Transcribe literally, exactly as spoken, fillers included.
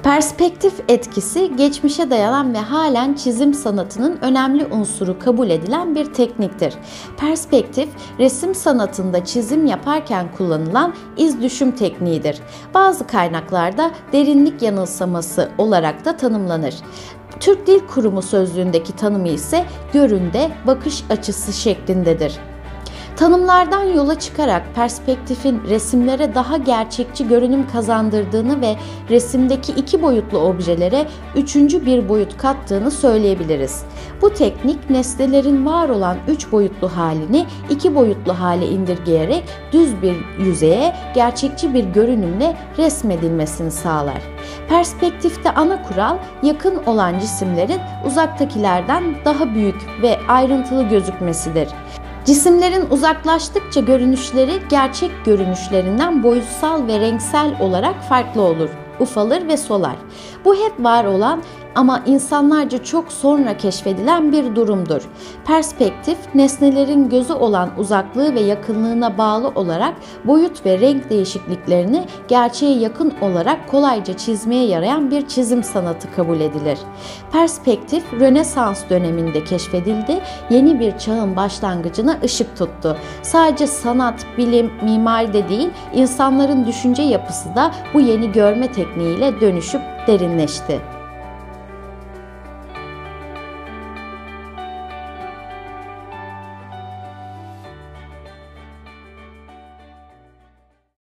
Perspektif etkisi, geçmişe dayanan ve halen çizim sanatının önemli unsuru kabul edilen bir tekniktir. Perspektif, resim sanatında çizim yaparken kullanılan iz düşüm tekniğidir. Bazı kaynaklarda derinlik yanılsaması olarak da tanımlanır. Türk Dil Kurumu sözlüğündeki tanımı ise göründe, bakış açısı şeklindedir. Tanımlardan yola çıkarak perspektifin resimlere daha gerçekçi görünüm kazandırdığını ve resimdeki iki boyutlu objelere üçüncü bir boyut kattığını söyleyebiliriz. Bu teknik nesnelerin var olan üç boyutlu halini iki boyutlu hale indirgeyerek düz bir yüzeye gerçekçi bir görünümle resmedilmesini sağlar. Perspektifte ana kural, yakın olan cisimlerin uzaktakilerden daha büyük ve ayrıntılı gözükmesidir. Cisimlerin uzaklaştıkça görünüşleri gerçek görünüşlerinden boyutsal ve renksel olarak farklı olur, ufalır ve solar. Bu hep var olan ama insanlarca çok sonra keşfedilen bir durumdur. Perspektif, nesnelerin gözü olan uzaklığı ve yakınlığına bağlı olarak boyut ve renk değişikliklerini gerçeğe yakın olarak kolayca çizmeye yarayan bir çizim sanatı kabul edilir. Perspektif, Rönesans döneminde keşfedildi, yeni bir çağın başlangıcına ışık tuttu. Sadece sanat, bilim, mimaride değil, insanların düşünce yapısı da bu yeni görme tekniğiyle dönüşüp derinleşti.